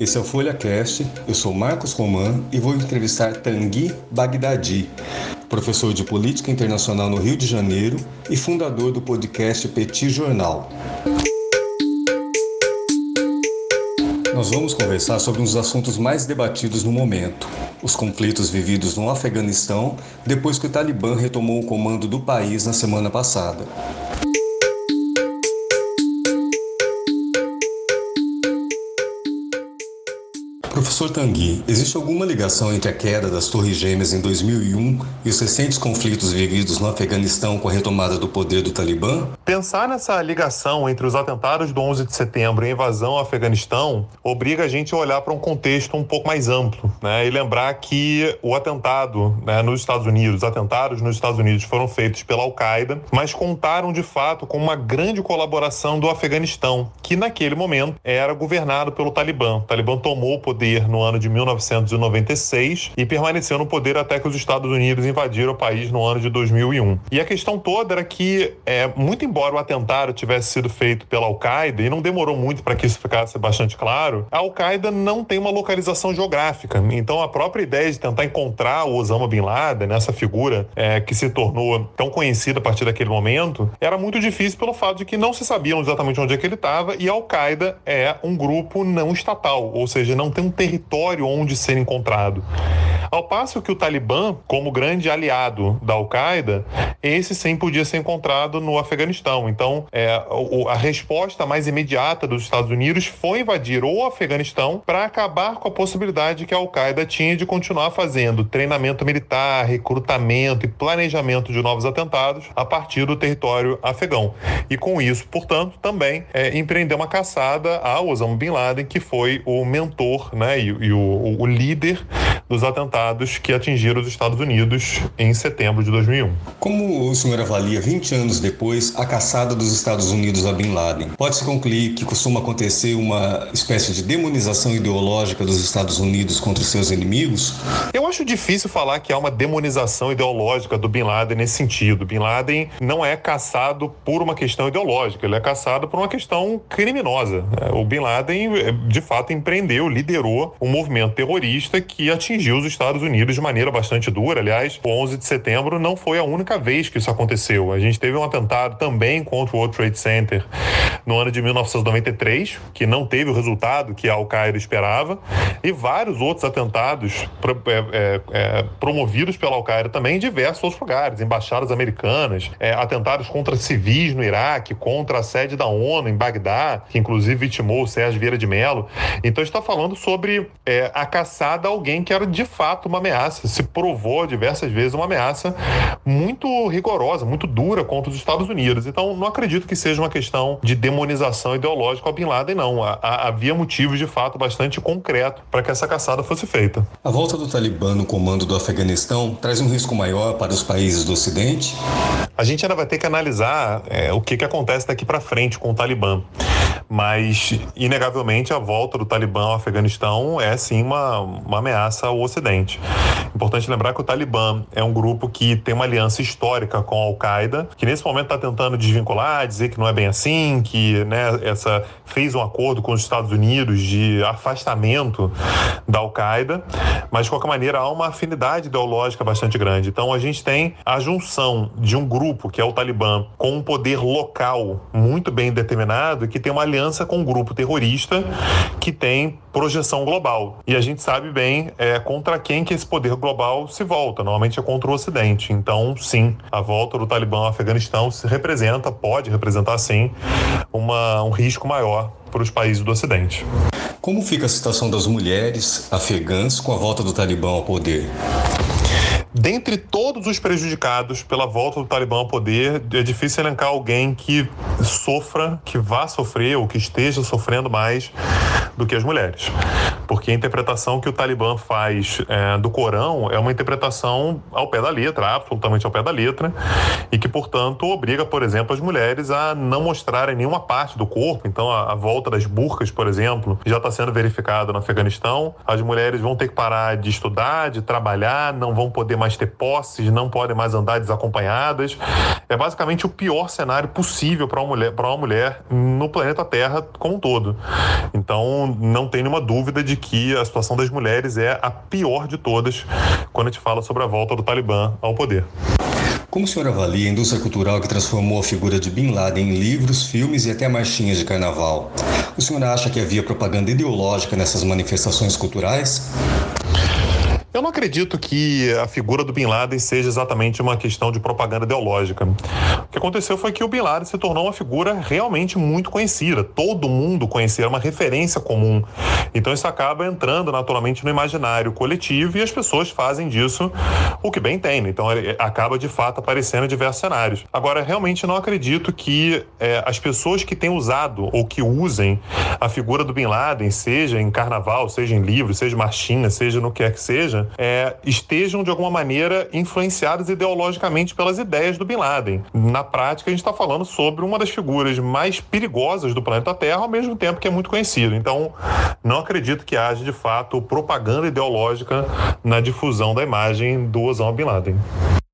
Esse é o FolhaCast, eu sou Marcos Roman e vou entrevistar Tanguy Bagdadi, professor de Política Internacional no Rio de Janeiro e fundador do podcast Petit Jornal. Nós vamos conversar sobre um dos assuntos mais debatidos no momento, os conflitos vividos no Afeganistão depois que o Talibã retomou o comando do país na semana passada. Professor Tanguy, existe alguma ligação entre a queda das Torres Gêmeas em 2001 e os recentes conflitos vividos no Afeganistão com a retomada do poder do Talibã? Pensar nessa ligação entre os atentados do 11 de setembro e a invasão ao Afeganistão obriga a gente a olhar para um contexto um pouco mais amplo, né? E lembrar que o atentado, nos Estados Unidos, os atentados nos Estados Unidos foram feitos pela Al-Qaeda, mas contaram de fato com uma grande colaboração do Afeganistão, que naquele momento era governado pelo Talibã. O Talibã tomou o poder no ano de 1996 e permaneceu no poder até que os Estados Unidos invadiram o país no ano de 2001. E a questão toda era que, muito embora o atentado tivesse sido feito pela Al-Qaeda, e não demorou muito para que isso ficasse bastante claro, a Al-Qaeda não tem uma localização geográfica. Então a própria ideia de tentar encontrar o Osama Bin Laden, essa figura que se tornou tão conhecida a partir daquele momento, era muito difícil pelo fato de que não se sabiam exatamente onde é que ele estava, e a Al-Qaeda é um grupo não estatal, ou seja, não tem um território onde ser encontrado. Ao passo que o Talibã, como grande aliado da Al-Qaeda, esse sim podia ser encontrado no Afeganistão. Então, a resposta mais imediata dos Estados Unidos foi invadir o Afeganistão para acabar com a possibilidade que a Al-Qaeda tinha de continuar fazendo treinamento militar, recrutamento e planejamento de novos atentados a partir do território afegão. E com isso, portanto, também empreendeu uma caçada ao Osama Bin Laden, que foi o mentor, e o líder dos atentados que atingiram os Estados Unidos em setembro de 2001. Como o senhor avalia, 20 anos depois, a caçada dos Estados Unidos a Bin Laden? Pode-se concluir que costuma acontecer uma espécie de demonização ideológica dos Estados Unidos contra os seus inimigos? Eu acho difícil falar que há uma demonização ideológica do Bin Laden nesse sentido. Bin Laden não é caçado por uma questão ideológica, ele é caçado por uma questão criminosa. O Bin Laden, de fato, empreendeu, liderou um movimento terrorista que atingiu os Estados Unidos de maneira bastante dura. Aliás, o 11 de setembro não foi a única vez que isso aconteceu. A gente teve um atentado também contra o World Trade Center no ano de 1993, que não teve o resultado que a Al-Qaeda esperava, e vários outros atentados promovidos pela Al-Qaeda também em diversos outros lugares, embaixadas americanas, atentados contra civis no Iraque, contra a sede da ONU em Bagdá, que inclusive vitimou o Sérgio Vieira de Mello. Então a gente está falando sobre a caçada a alguém que era de fato uma ameaça, se provou diversas vezes uma ameaça muito rigorosa, muito dura contra os Estados Unidos. Então não acredito que seja uma questão de demonização ideológica ao Bin Laden, não. Havia motivos de fato bastante concretos para que essa caçada fosse feita. A volta do Talibã no comando do Afeganistão traz um risco maior para os países do Ocidente? A gente ainda vai ter que analisar o que acontece daqui para frente com o Talibã. Mas, inegavelmente, a volta do Talibã ao Afeganistão é, sim, uma ameaça ao Ocidente. Importante lembrar que o Talibã é um grupo que tem uma aliança histórica com a Al-Qaeda, que nesse momento está tentando desvincular, dizer que não é bem assim, que fez um acordo com os Estados Unidos de afastamento da Al-Qaeda, mas, de qualquer maneira, há uma afinidade ideológica bastante grande. Então, a gente tem a junção de um grupo, que é o Talibã, com um poder local muito bem determinado, que tem uma aliança com um grupo terrorista que tem projeção global. E a gente sabe bem contra quem que esse poder global se volta. Normalmente é contra o Ocidente. Então, sim, a volta do Talibã ao Afeganistão pode representar, sim, um risco maior para os países do Ocidente. Como fica a situação das mulheres afegãs com a volta do Talibã ao poder? Dentre todos os prejudicados pela volta do Talibã ao poder, é difícil elencar alguém que sofra, que vá sofrer ou que esteja sofrendo mais do que as mulheres. Porque a interpretação que o Talibã faz do Corão é uma interpretação ao pé da letra, absolutamente ao pé da letra, e que, portanto, obriga, por exemplo, as mulheres a não mostrarem nenhuma parte do corpo. Então, a volta das burcas, por exemplo, já está sendo verificada no Afeganistão. As mulheres vão ter que parar de estudar, de trabalhar, não vão poder mais ter posses, não podem mais andar desacompanhadas. É basicamente o pior cenário possível para uma mulher no planeta Terra como um todo. Então, não tem nenhuma dúvida de de que a situação das mulheres é a pior de todas quando a gente fala sobre a volta do Talibã ao poder. Como o senhor avalia a indústria cultural que transformou a figura de Bin Laden em livros, filmes e até marchinhas de carnaval? O senhor acha que havia propaganda ideológica nessas manifestações culturais? Eu não acredito que a figura do Bin Laden seja exatamente uma questão de propaganda ideológica. O que aconteceu foi que o Bin Laden se tornou uma figura realmente muito conhecida. Todo mundo conhecia, era uma referência comum. Então isso acaba entrando naturalmente no imaginário coletivo e as pessoas fazem disso o que bem entendem. Então ele acaba de fato aparecendo em diversos cenários. Agora, realmente não acredito que as pessoas que têm usado ou que usem a figura do Bin Laden, seja em carnaval, seja em livro, seja em marchinha, seja no que quer que seja, estejam de alguma maneira influenciadas ideologicamente pelas ideias do Bin Laden. Na prática, a gente está falando sobre uma das figuras mais perigosas do planeta Terra, ao mesmo tempo que é muito conhecido. Então, não acredito que haja, de fato, propaganda ideológica na difusão da imagem do Osama Bin Laden.